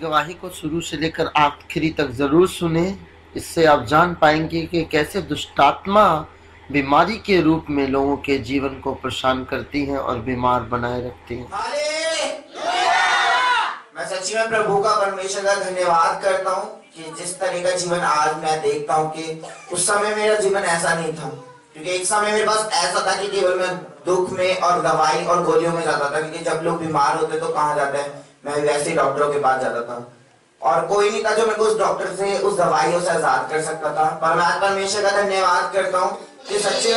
गवाही को शुरू से लेकर आखिरी तक जरूर सुने। इससे आप जान पाएंगे कि कैसे दुष्टात्मा बीमारी के रूप में लोगों के जीवन को परेशान करती हैं और बीमार बनाए रखती हैं। मैं सच्ची में प्रभु का परमेश्वर का धन्यवाद करता हूँ कि जिस तरह का जीवन आज मैं देखता हूँ कि उस समय मेरा जीवन ऐसा नहीं था, क्योंकि एक समय मेरे पास ऐसा था कि केवल मैं दुख में और दवाई और गोलियों में जाता था, क्योंकि जब लोग बीमार होते तो कहाँ जाते हैं, मैं वैसे ही डॉक्टरों के पास जाता था और कोई नहीं था जो मेरे को उस डॉक्टर से उस दवाइयों से आजाद कर सकता था। पर मैं परमेश्वर का धन्यवाद करता हूँ कि सच्चे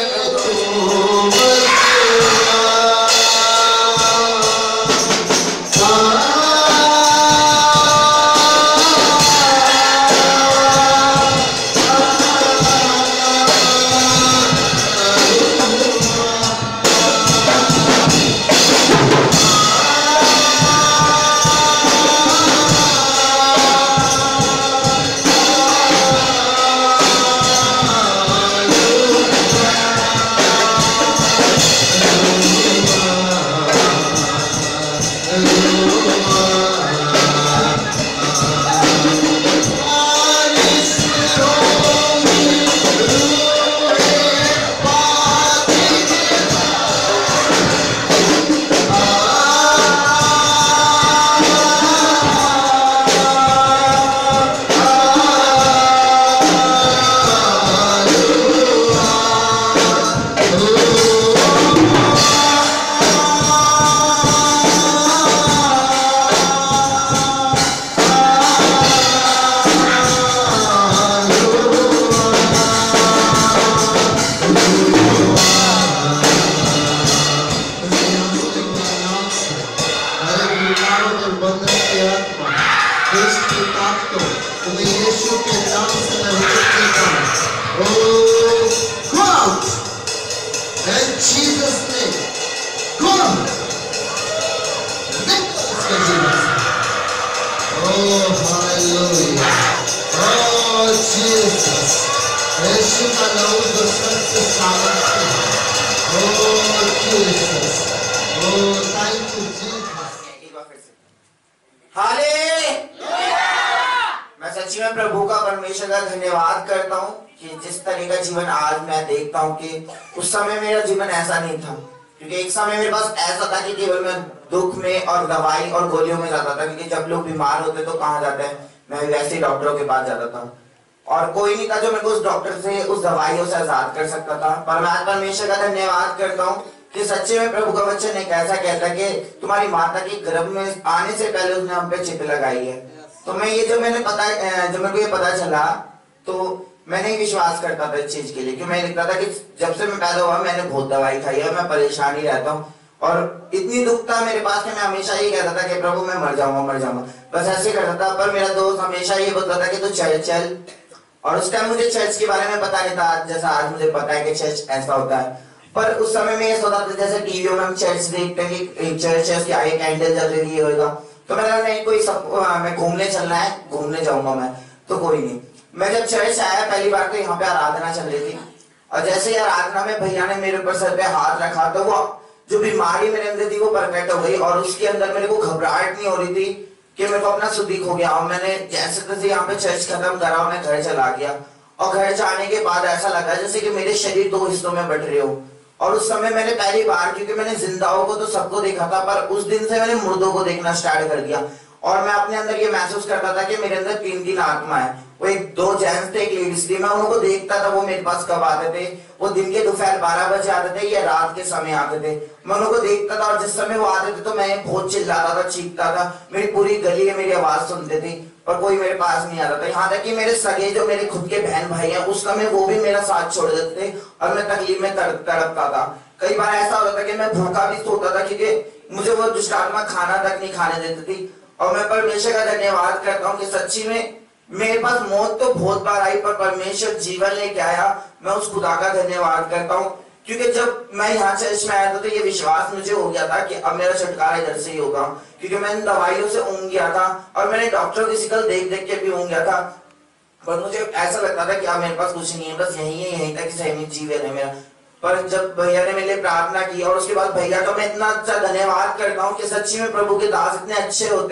मैं सच्ची में प्रभु का परमेश्वर का धन्यवाद करता हूँ कि जिस तरह का जीवन आज मैं देखता हूँ कि उस समय मेरा जीवन ऐसा नहीं था, क्योंकि एक समय मेरे पास ऐसा था कि केवल मैं दुख में और दवाई और गोलियों में जाता था, क्योंकि जब लोग बीमार होते तो कहाँ जाते हैं, मैं वैसे ही डॉक्टरों के पास जाता था और कोई नहीं था जो मेरे को उस डॉक्टर से उस दवाइयों से आजाद कर सकता था। पर मैं परमेश्वर का धन्यवाद करता हूँ कि सच्चे में प्रभु का वचन एक ऐसा कहता है कि तुम्हारी माता के गर्भ में आने से पहले उसने हम पे चित लगाई है। तो मैं ये जब मेरे को ये पता चला तो मैंने विश्वास करता था इस चीज के लिए, क्योंकि मैं लिखता था कि जब से मैं पैदा हुआ मैंने बहुत दवाई खाई है, मैं परेशान ही रहता हूँ और इतनी दुख था मेरे पास कि मैं हमेशा ये कहता था कि प्रभु मैं मर जाऊंगा, बस ऐसे करता था। पर मेरा दोस्त हमेशा ये बोलता था कि तू चल, और उस टाइम मुझे चर्च के बारे में पता नहीं था जैसा आज मुझे पता है कि चर्च ऐसा होता है। पर उस समय में ये सोचा था जैसे टीवी में हम चर्च देखते हैं कि चर्च है उसके आगे कैंडल जल रही है होगा, तो मैंने नहीं कोई सब मैं घूमने चलना है, घूमने जाऊंगा मैं, तो कोई नहीं। मैं जब चर्च आया पहली बार तो यहाँ पे आराधना चल रही थी और जैसे ही आराधना में भैया ने मेरे ऊपर सर पे हाथ रखा तो वो जो बीमारी मेरे अंदर थी वो परफेक्ट हो गई और उसके अंदर मेरे को घबराहट नहीं हो रही थी कि मेरे को अपना सुधीक हो गया। और मैंने जैसे तैसे यहाँ पे चर्च खत्म करा और मैं घर चला गया और घर जाने के बाद ऐसा लगा जैसे कि मेरे शरीर दो हिस्सों में बट रहे हो। और उस समय मैंने पहली बार, क्योंकि मैंने जिंदाओं को तो सबको देखा था, पर उस दिन से मैंने मुर्दों को देखना स्टार्ट कर दिया और मैं अपने अंदर ये महसूस करता था कि मेरे अंदर 3 आत्मा है। वो एक 2 जेंट्स थे, एक लेडीज थी। मैं उनको देखता था वो मेरे पास कब आते थे, वो दिन के दोपहर 12 बजे आते थे या रात के समय आते थे। मैं उनको देखता था और जिस समय वो आते थे तो मैं बहुत चिल्लाता था, चीखता था, मेरी पूरी गली में मेरी आवाज सुनते थे पर कोई मेरे पास नहीं आता था। यहाँ तक कि मेरे सगे जो मेरे खुद के बहन भाई हैं उस समय वो भी मेरा साथ छोड़ देते थे और मैं तकलीफ में तड़पता था। कई बार ऐसा होता था कि मैं भूखा भी सोता था क्योंकि मुझे वो दुष्ट आत्मा खाना तक नहीं खाने देती थी। और मैं परमेश्वर का धन्यवाद करता हूँ कि सच्ची में मेरे पास मौत तो बहुत बार आई पर परमेश्वर जीवन लेके आया। मैं उस खुदा का धन्यवाद करता हूँ क्योंकि जब मैं यहाँ चर्च में आया था तो ये विश्वास मुझे हो गया था कि अब मेरा छुटकारा इधर से ही होगा, क्योंकि मैंने दवाइयों से ऊँग गया था और मैंने डॉक्टरों की शिकल देख देख के भी ऊँग गया था। पर मुझे ऐसा लगता था कि अब मेरे पास कुछ नहीं है, बस यही है, यहीं तक सही जीवन है मेरा। पर जब भैया ने मेरे लिए प्रार्थना की और उसके बाद भैया का मैं इतना अच्छा धन्यवाद करता हूँ कि सच्ची में प्रभु के दास इतने अच्छे होते हैं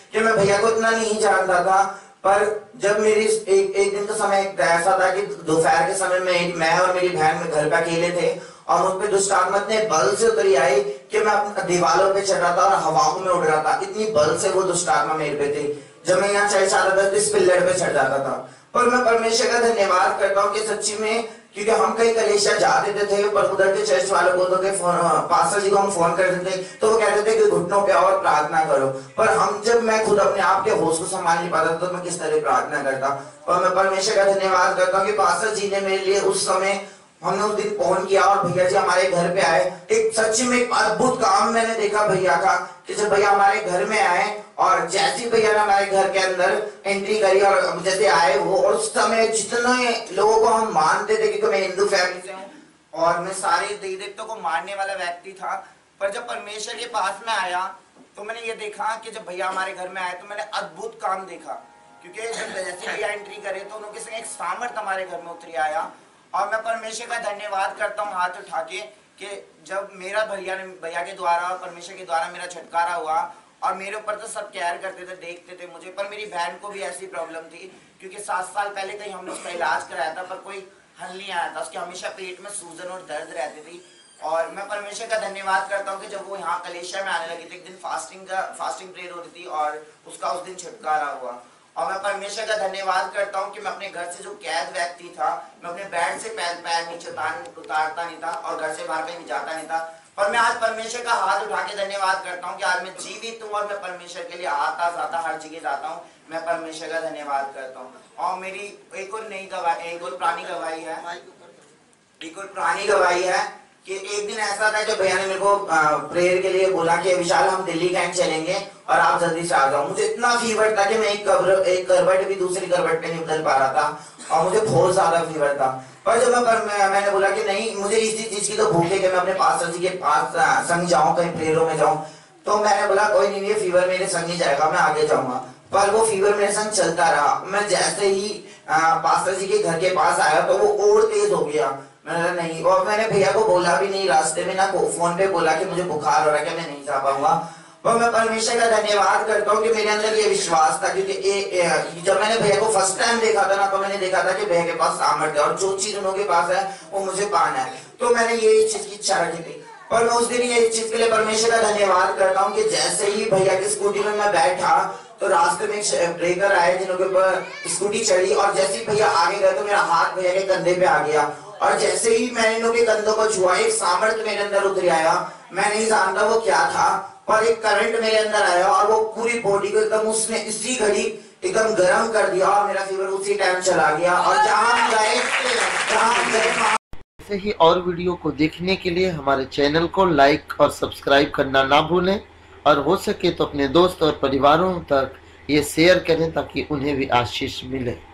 कि मैं भैया को इतना नहीं जानता था। पर जब मेरी एक दिन का समय ऐसा था कि दोपहर के समय में मैं और मेरी बहन में घर पे अकेले थे और मुझ पे दुष्टात्मा इतने बल से उतरी आई कि मैं अपने दीवारों पे चढ़ रहा था और हवाओं में उड़ रहा था। इतनी बल से वो दुष्टात्मा मेरे पे थे। जब मैं यहाँ चर्च आता था तो इस पिल्लर पे चढ़ जाता था। पर मैं परमेश्वर का धन्यवाद करता हूँ कि सच्ची में, क्योंकि हम कई कलेशिया जाते थे पर उधर के चर्च वालों को तो पास्टर जी को हम फोन करते थे तो वो कहते थे कि घुटनों पे और प्रार्थना करो। पर हम जब मैं खुद अपने आप के होश को संभाल नहीं पाता तो मैं किस तरह प्रार्थना करता। और मैं परमेश्वर का धन्यवाद करता हूँ कि पास्टर जी ने मेरे लिए उस समय, हमने उस दिन फोन किया और भैया जी हमारे घर पे आए। एक सच्ची में एक अद्भुत काम मैंने देखा भैया का, कि जब भैया हमारे घर में आए और जैसे भैया ने हमारे घर के अंदर एंट्री करी और जैसे आए वो, और उस समय जितने लोगों को हम मानते थे, क्योंकि मैं हिंदू फैमिली से हूँ और मैं सारे देवी देवताओं को मानने वाला व्यक्ति था। पर जब परमेश्वर के पास में आया तो मैंने ये देखा कि जब भैया हमारे घर में आए तो मैंने अद्भुत काम देखा। क्योंकि जब जैसे भैया एंट्री करे तो उनके संग एक सामर्थ हमारे घर में उतरी आया। और मैं परमेश्वर का धन्यवाद करता हूँ हाथ उठा के कि जब मेरा भैया के द्वारा, परमेश्वर के द्वारा मेरा छुटकारा हुआ। और मेरे ऊपर तो सब केयर करते थे, देखते थे मुझे, पर मेरी बहन को भी ऐसी प्रॉब्लम थी क्योंकि 7 साल पहले कहीं हमने उसका इलाज कराया था पर कोई हल नहीं आया था। उसके हमेशा पेट में सूजन और दर्द रहती थी। और मैं परमेश्वर का धन्यवाद करता हूँ कि जब वो यहाँ कलेशिया में आने लगी थी, एक दिन फास्टिंग प्रेयर हो रही थी और उसका उस दिन छुटकारा हुआ। और मैं परमेश्वर का धन्यवाद करता हूँ कि मैं अपने घर से जो कैद व्यक्ति था, मैं अपने बेड से पैर नीचे उतारता नहीं था और घर से बाहर कहीं जाता नहीं था। पर मैं आज परमेश्वर का हाथ उठा के धन्यवाद करता हूँ कि आज मैं जीवित हूँ और मैं परमेश्वर के लिए आता जाता हर जगह जाता हूँ। मैं परमेश्वर का धन्यवाद करता हूँ। और मेरी एक और पुरानी गवाही है कि एक दिन ऐसा था जब भैया ने मेरे को प्रेयर के लिए बोला कि विशाल हम दिल्ली कैंट चलेंगे और आप जल्दी से आ जाओ। मुझे इतना फीवर था कि मैं एक करवट भी दूसरी करवट पे नहीं बदल पा रहा था और मुझे बहुत ज्यादा फीवर था। पर जब मैंने बोला कि नहीं, मुझे इसी चीज की तो भूख है कि मैं अपने पास्टर जी के पास संग जाऊं, कहीं प्रेयरों में जाऊं। तो मैंने बोला कोई नहीं, ये फीवर मेरे संग नहीं जाएगा, मैं आगे जाऊंगा। पर वो फीवर मेरे संग चलता रहा। मैं जैसे ही पास्टर जी के घर के पास आया तो वो और तेज हो गया। मैंने नहीं, और मैंने भैया को बोला भी नहीं रास्ते में, ना फोन पे बोला कि मुझे बुखार हो रहा है कि मैं नहीं जा पाऊंगा। और मैं परमेश्वर का धन्यवाद करता हूँ कि मेरे अंदर ये विश्वास था, क्योंकि जब मैंने भैया को फर्स्ट टाइम देखा था ना तो मैंने देखा था कि भैया के पास सामर्थ्य है और जो चीज उनके पास है वो मुझे पाना है। तो मैंने ये चीज की इच्छा रखी थी। और मैं उस दिन ये चीज के लिए परमेश्वर का धन्यवाद करता हूँ कि जैसे ही भैया की स्कूटी में मैं बैठा तो रास्ते में एक ब्रेकर आए जिनके ऊपर स्कूटी चढ़ी और जैसे ही भैया आगे गए तो मेरा हाथ भैया के कंधे पे आ गया। और जैसे ही मैंने इन लोगों के कंधों को छुआ, एक सामर्थ्य मेरे अंदर उतर आया। मैं नहीं जानता वो क्या था, पर एक करंट मेरे अंदर आया और वो पूरी बॉडी को एकदम उसने इसी घड़ी एकदम गर्म कर दिया और मेरा फीवर उसी टाइम चला गया। और जहां गए ऐसे ही और वीडियो को देखने के लिए हमारे चैनल को लाइक और सब्सक्राइब करना ना भूलें और हो सके तो अपने दोस्त और परिवारों तक ये शेयर करें ताकि उन्हें भी आशीष मिले।